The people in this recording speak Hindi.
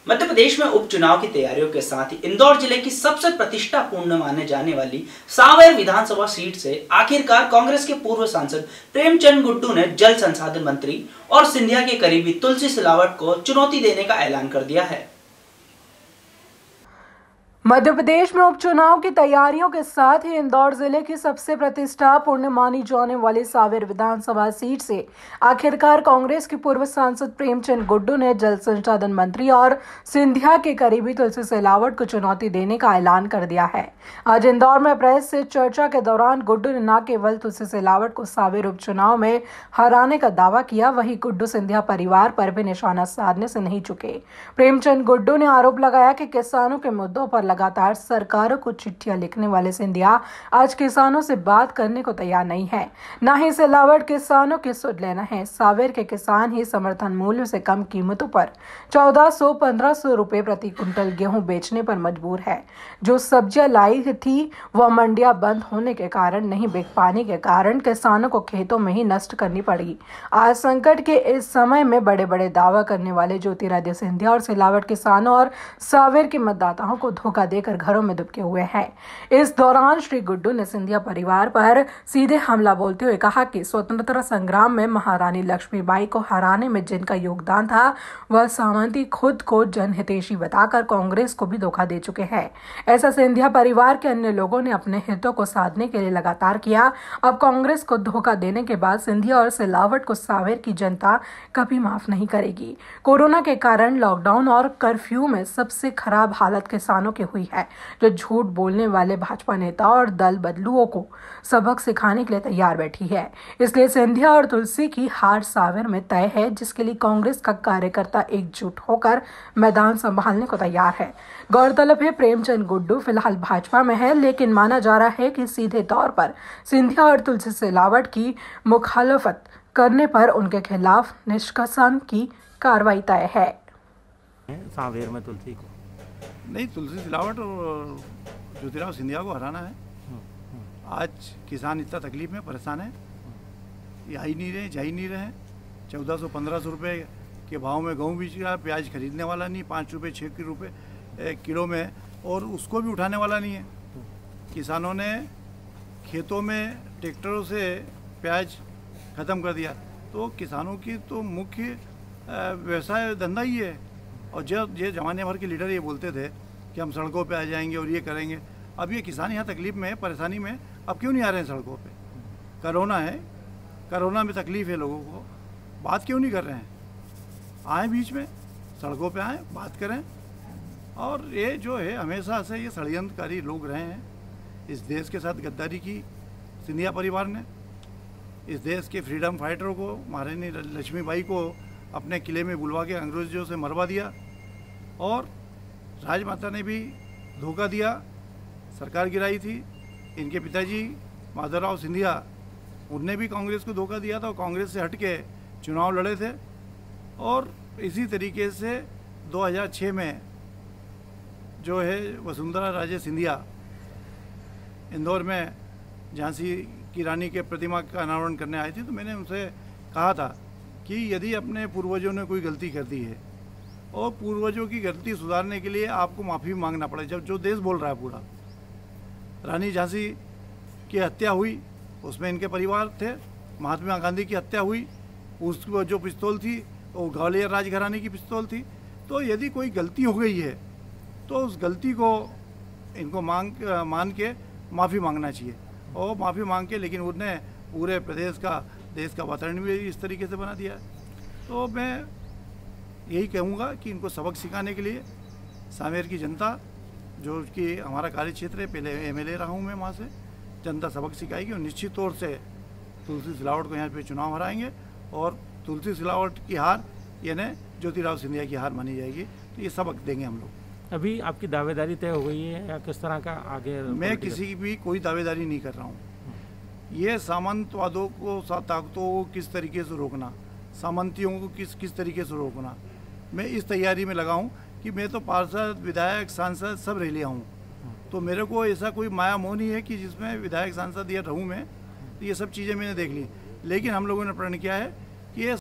मध्य प्रदेश में उपचुनाव की तैयारियों के साथ ही इंदौर जिले की सबसे प्रतिष्ठापूर्ण माने जाने वाली सांवेर विधानसभा सीट से आखिरकार कांग्रेस के पूर्व सांसद प्रेमचंद गुड्डू ने जल संसाधन मंत्री और सिंधिया के करीबी तुलसी सिलावट को चुनौती देने का ऐलान कर दिया है। मध्य प्रदेश में उपचुनाव की तैयारियों के साथ ही इंदौर जिले की सबसे प्रतिष्ठापूर्ण मानी जाने वाली सांवेर विधानसभा सीट से आखिरकार कांग्रेस के पूर्व सांसद प्रेमचंद गुड्डू ने जल संसाधन मंत्री और सिंधिया के करीबी तुलसी सिलावट को चुनौती देने का ऐलान कर दिया है। आज इंदौर में प्रेस से चर्चा के दौरान गुड्डू ने न केवल तुलसी सिलावट को सांवेर उपचुनाव में हराने का दावा किया, वहीं गुड्डू सिंधिया परिवार पर भी निशाना साधने से नहीं चुके। प्रेमचंद गुड्डू ने आरोप लगाया कि किसानों के मुद्दों पर लगातार सरकारों को चिट्ठियां लिखने वाले सिंधिया आज किसानों से बात करने को तैयार नहीं है, न ही सिलावट किसानों की सुध लेना है। सांवेर के किसान ही समर्थन मूल्य से कम कीमतों पर 1400-1500 रुपए प्रति कुंटल गेहूं बेचने पर मजबूर है। जो सब्जियां लाई थी वह मंडियां बंद होने के कारण नहीं बिक पाने के कारण किसानों को खेतों में ही नष्ट करनी पड़ी। आज संकट के इस समय में बड़े बड़े दावा करने वाले ज्योतिरादित्य सिंधिया और सिलावट किसानों और सांवेर के मतदाताओं को धोखा देकर घरों में दुबके हुए हैं। इस दौरान श्री गुड्डू ने सिंधिया परिवार पर सीधे हमला बोलते हुए कहा कि स्वतंत्रता संग्राम में महारानी लक्ष्मीबाई को हराने में जिनका योगदान था वह सामंती खुद को जनहितैषी बताकर कांग्रेस को भी धोखा दे चुके हैं। ऐसा सिंधिया परिवार के अन्य लोगों ने अपने हितों को साधने के लिए लगातार किया। अब कांग्रेस को धोखा देने के बाद सिंधिया और सिलावट को सांवेर की जनता कभी माफ नहीं करेगी। कोरोना के कारण लॉकडाउन और कर्फ्यू में सबसे खराब हालत किसानों की हुई है, जो झूठ बोलने वाले भाजपा नेता और दल बदलुओं को सबक सिखाने के लिए तैयार बैठी है। इसलिए सिंधिया और तुलसी की हार सांवेर में तय है, जिसके लिए कांग्रेस का कार्यकर्ता एकजुट होकर मैदान संभालने को तैयार है। गौरतलब है प्रेमचंद गुड्डू फिलहाल भाजपा में है, लेकिन माना जा रहा है कि सीधे तौर पर सिंधिया और तुलसी सिलावट की मुखालफत करने पर उनके खिलाफ निष्कासन की कार्रवाई तय है। सांवेर में तुलसी को नहीं, तुलसी सिलावट और ज्योतिराव सिंधिया को हराना है। आज किसान इतना तकलीफ में परेशान है, ये आ ही नहीं रहे, जा ही नहीं रहे। 1400-1500 रुपये के भाव में गेहूँ बीच रहा, प्याज खरीदने वाला नहीं, 5 रुपये 6 रुपये किलो में, और उसको भी उठाने वाला नहीं है। किसानों ने खेतों में ट्रैक्टरों से प्याज ख़त्म कर दिया, तो किसानों की तो मुख्य व्यवसाय धंधा ही है। और जब ये ज़माने भर के लीडर ये बोलते थे कि हम सड़कों पे आ जाएंगे और ये करेंगे, अब ये किसान यहाँ तकलीफ़ में, परेशानी में, अब क्यों नहीं आ रहे हैं सड़कों पे? कोरोना है, कोरोना में तकलीफ़ है लोगों को, बात क्यों नहीं कर रहे हैं? आए बीच में, सड़कों पे आएँ, बात करें। और ये जो है हमेशा से ये षड्यंत्रकारी लोग रहे हैं। इस देश के साथ गद्दारी की सिंधिया परिवार ने, इस देश के फ्रीडम फाइटरों को, महारानी लक्ष्मीबाई को अपने किले में बुलवा के अंग्रेजों से मरवा दिया, और राजमाता ने भी धोखा दिया, सरकार गिराई थी। इनके पिताजी माधवराव सिंधिया, उनने भी कांग्रेस को धोखा दिया था और कांग्रेस से हट के चुनाव लड़े थे। और इसी तरीके से 2006 में जो है वसुंधरा राजे सिंधिया इंदौर में झांसी की रानी के प्रतिमा का अनावरण करने आई थी, तो मैंने उनसे कहा था कि यदि अपने पूर्वजों ने कोई गलती कर दी है और पूर्वजों की गलती सुधारने के लिए आपको माफ़ी मांगना पड़े। जब जो देश बोल रहा है पूरा, रानी झांसी की हत्या हुई उसमें इनके परिवार थे, महात्मा गांधी की हत्या हुई, उसको जो पिस्तौल थी वो ग्वालियर राजघराने की पिस्तौल थी। तो यदि कोई गलती हो गई है तो उस गलती को इनको मान के माफ़ी मांगना चाहिए, और माफ़ी मांग के, लेकिन उन्होंने पूरे प्रदेश का, देश का वातावरण भी इस तरीके से बना दिया है। तो मैं यही कहूँगा कि इनको सबक सिखाने के लिए सांवेर की जनता, जो कि हमारा कार्य क्षेत्र है, पहले एमएलए रहा हूँ मैं, वहाँ से जनता सबक सिखाएगी और निश्चित तौर से तुलसी सिलावट को यहाँ पे चुनाव हराएंगे, और तुलसी सिलावट की हार यानी ज्योतिराव सिंधिया की हार मानी जाएगी। तो ये सबक देंगे हम लोग। अभी आपकी दावेदारी तय हो गई है या किस तरह का आगे? मैं किसी भी कोई दावेदारी नहीं कर रहा हूँ। ये सामंतवादों को, ताकतों को किस तरीके से रोकना, सामंतियों को किस तरीके से रोकना, मैं इस तैयारी में लगा हूँ कि मैं तो पार्षद, विधायक, सांसद सब रह लिया हूँ। तो मेरे को ऐसा कोई माया मोह नहीं है कि जिसमें विधायक सांसद या रहूँ मैं, तो ये सब चीज़ें मैंने देख ली। लेकिन हम लोगों ने प्रण किया है कि ये